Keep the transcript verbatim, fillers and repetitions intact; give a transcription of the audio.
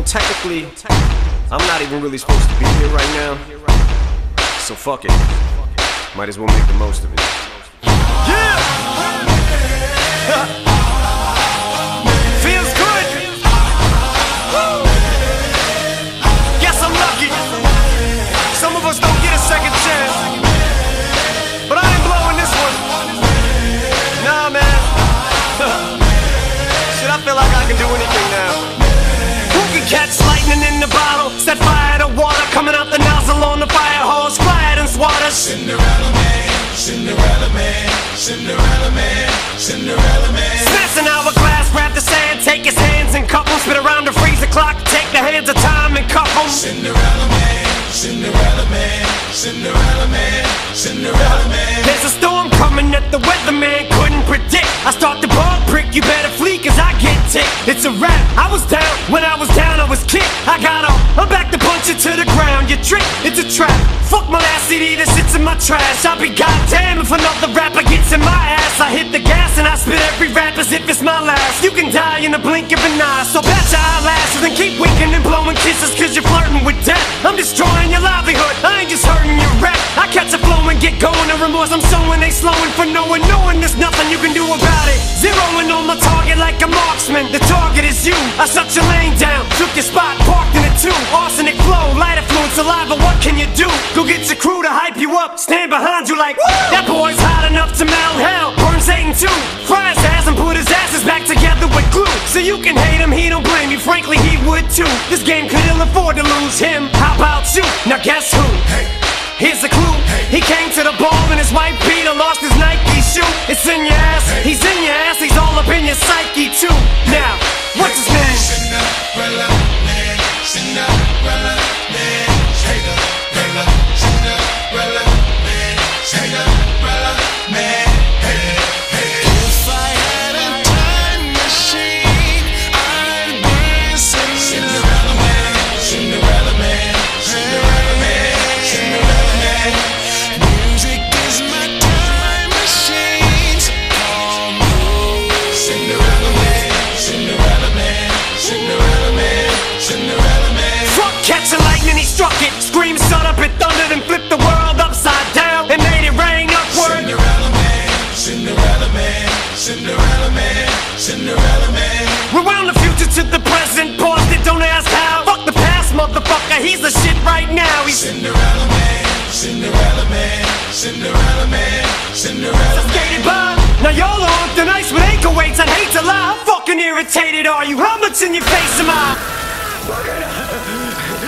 technically, I'm not even really supposed to be here right now. So fuck it. Might as well make the most of it. Yeah! Feels good! Woo! Guess I'm lucky. Some of us don't get a second chance. But I ain't blowing this one. Nah, man. Shit, I feel like I can do anything now. Who can catch lightning in the bottle? Set fire to water coming out the nozzle on the fire hose. Quiet and swatter. Cinderella man, Cinderella man, Cinderella man, Cinderella man. Smash an hourglass, grab the sand, take his hands and cup 'em. Spit around the freezer clock, take the hands of time and cuff 'em. Cinderella man, Cinderella man, Cinderella man, Cinderella man. There's a storm coming that the weatherman couldn't predict. I start the ball prick, you better flee cause I get ticked. It's a wrap, I was down, when I was down I was kicked. I got up, I'm back to punch it to the ground. You trick, it's a trap. Fuck my last C D that sits in my trash. I'll be goddamn if another rapper gets in my ass. I hit the gas and I spit every rap as if it's my last. You can die in the blink of an eye, so bat your eyelashes and keep winking and blowing kisses cause you're flirting with death. I'm destroying your livelihood, I ain't just hurting your rap. I catch a flow and get going, the remorse I'm showing they slowing for knowing, knowing there's nothing you can do about it. Zeroing on my target like a marksman, the target is you. I shut your lane down, took your spot, parked in it too. Arsenic flow, lighter fluid, saliva, what can you do? Go get your crew to hype you up, stand behind you like, woo! That boy's hot enough to melt hell, burn Satan too. Fry his ass and put his asses back together with glue. So you can hate him, he don't blame you, frankly he would too. This game could ill afford to lose him, how about you? Now guess who? Hey. Here's a clue, he came to the ball in his white beater, lost his Nike shoe. It's in your ass, he's in your ass, he's all up in your psyche too. Now, what's his name? Cinderella man, Cinderella man, Cinderella, Cinderella man, Cinderella man. Hey, hey. If I had a time machine, I'd bring Cinderella man, Cinderella man, Cinderella man, Cinderella man. Music is my time machine, so call me Cinderella man, Cinderella man, Cinderella man, Cinderella man. Fuck catching lightning, he struck it. Scream, shut up, it thundered and flipped the world upside down and made it rain upward. Cinderella man, Cinderella man, Cinderella man, Cinderella man. Rewound the future to the present, paused it, don't ask how. Fuck the past, motherfucker, he's the shit right now. He's Cinderella man, Cinderella man, Cinderella man, Cinderella man. skated by. Now y'all are on the ice with ankle weights, I'd hate to lie. How fucking irritated are you? How much in your face am I?